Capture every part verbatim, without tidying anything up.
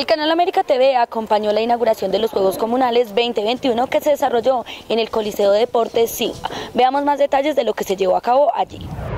El canal América T V acompañó la inauguración de los Juegos Comunales veinte veintiuno que se desarrolló en el Coliseo de Deportes Silva. Veamos más detalles de lo que se llevó a cabo allí.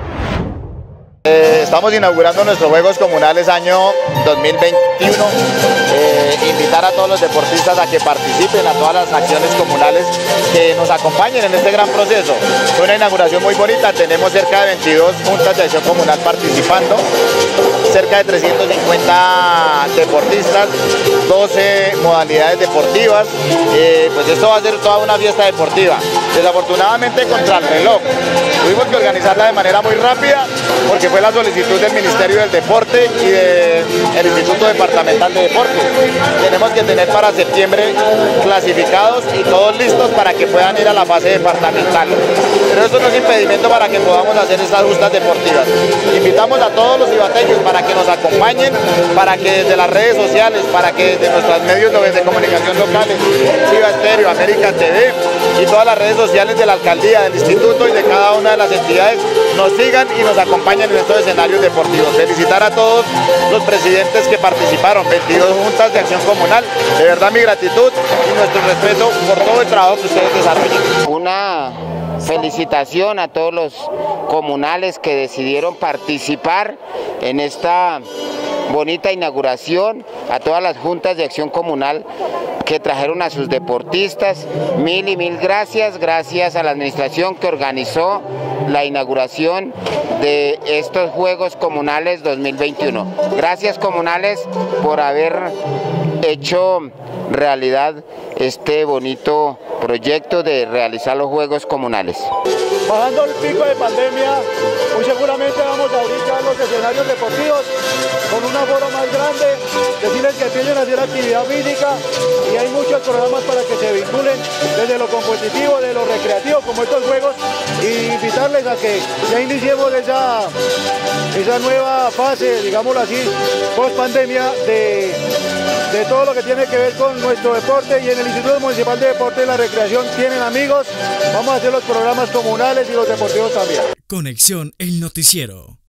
Eh, estamos inaugurando nuestros Juegos Comunales año dos mil veintiuno. Eh, invitar a todos los deportistas a que participen, a todas las acciones comunales que nos acompañen en este gran proceso. Fue una inauguración muy bonita, tenemos cerca de veintidós juntas de acción comunal participando, cerca de trescientos cincuenta deportistas, doce modalidades deportivas. Eh, pues esto va a ser toda una fiesta deportiva. Desafortunadamente contra el reloj, tuvimos que organizarla de manera muy rápida porque fue la solicitud del Ministerio del Deporte y del Instituto Departamental de Deportes. Tenemos que tener para septiembre clasificados y todos listos para que puedan ir a la fase departamental. Pero eso no es impedimento para que podamos hacer estas justas deportivas. Invitamos a todos los ibateños para que nos acompañen, para que desde las redes sociales, para que desde nuestros medios de comunicación locales, Ciba Estéreo, América T V y todas las redes sociales de la alcaldía, del instituto y de cada una de las entidades nos sigan y nos acompañen en estos escenarios deportivos. Felicitar a todos los presidentes que participaron, veintidós juntas de acción comunal. De verdad mi gratitud y nuestro respeto por todo el trabajo que ustedes desarrollan. Una felicitación a todos los comunales que decidieron participar en esta bonita inauguración, a todas las juntas de acción comunal que trajeron a sus deportistas. Mil y mil gracias, gracias a la administración que organizó la inauguración de estos Juegos Comunales dos mil veintiuno. Gracias comunales por haber hecho realidad este bonito proyecto de realizar los Juegos Comunales. Bajando el pico de pandemia, muy seguramente vamos a abrir ya los escenarios deportivos con un aforo más grande, decirles que empiecen a hacer actividad física y hay muchos programas para que se vinculen desde lo competitivo, de lo recreativo como estos juegos, y invitarles a que ya iniciemos esa, esa nueva fase, digámoslo así, post pandemia de, de todo lo que tiene que ver con nuestro deporte. Y en el Instituto Municipal de Deporte y la Recreación tienen amigos, vamos a hacer los programas comunales y los deportivos también. Conexión El Noticiero.